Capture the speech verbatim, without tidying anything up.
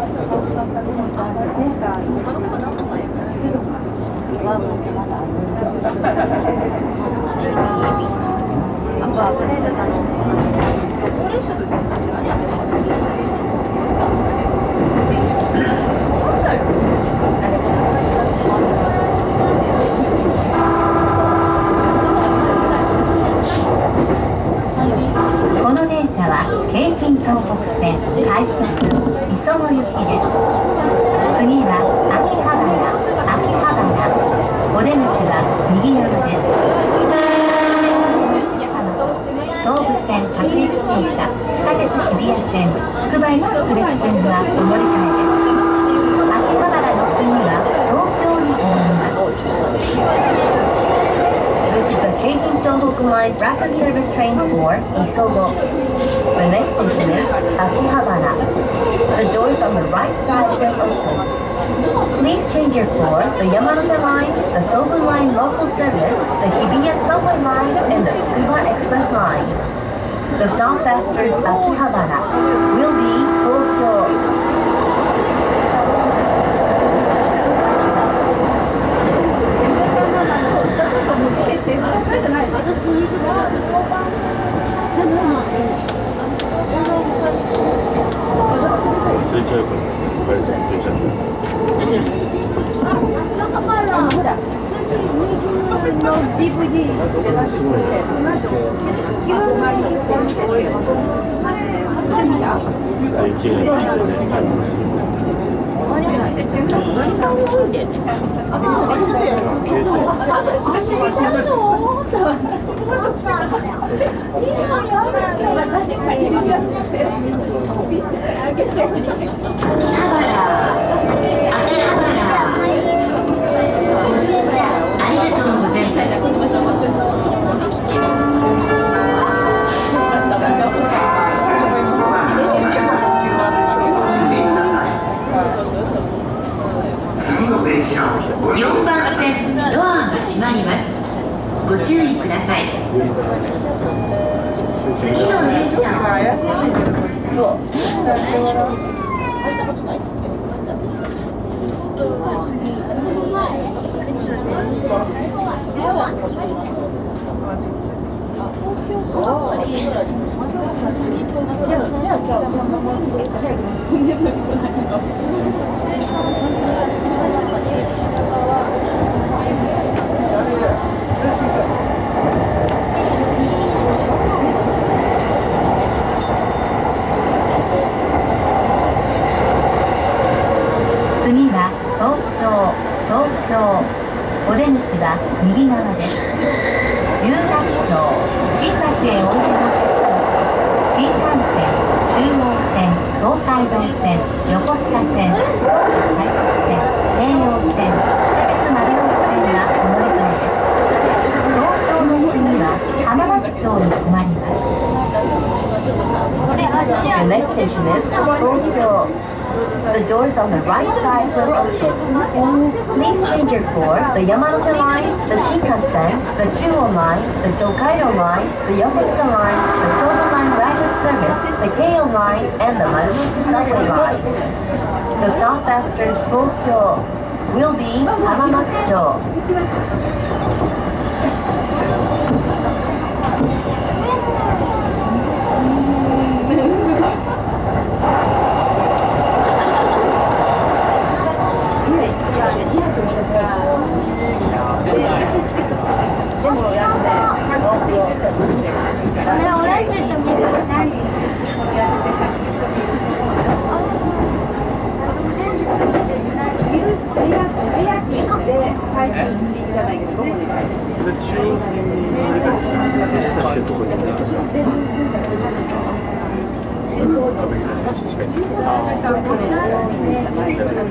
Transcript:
この電車は京浜東北線快速磯子行きです。次は秋葉原、秋葉原。お出口は右側です。東武線各駅停車、地下鉄日比谷線、つくばエクスプレス線はお乗り換えです。秋葉原の次は東京に戻ります。This is the Keikin Tohoku Line Rapid Service Train for Isogo. The next station is Akihabara. The doors on the right side will open. Please change your floor, the Yamanote Line, the Sobu Line local service, the Hibiya Subway Line, and the Tsukuba Express Line. The stop after Akihabara will be Tokyo. 忘れちゃうから、帰る電車に。 ほら、普通にの ディーブイディー で出してくれて、その後、急にこうして、何が？ 駅に買い物する。 何がしてちゃうの？何が多いんで？あ、 ケース。 よんばん線ドアが閉まります。ご注意ください。次の電車次は東京、東京。お出口は右側です。有楽町、新橋へおいでの新幹線、中央線、東海道線、横須賀線、快速線、京葉線、地下鉄丸ノ内線がお乗り換えです。東京の次は浜松町に止まります。The next station is Tokyo. The doors on the right side will open. Please change your floor, the Yamanote Line, the Shinkansen, the Chuo Line, the Tokaido Line, the Yokosuka Line, the Sobu Line Rapid Service, the Keio Line, and the Marunochi Subway Line. The stop after Tokyo will be Hamamatsucho. あ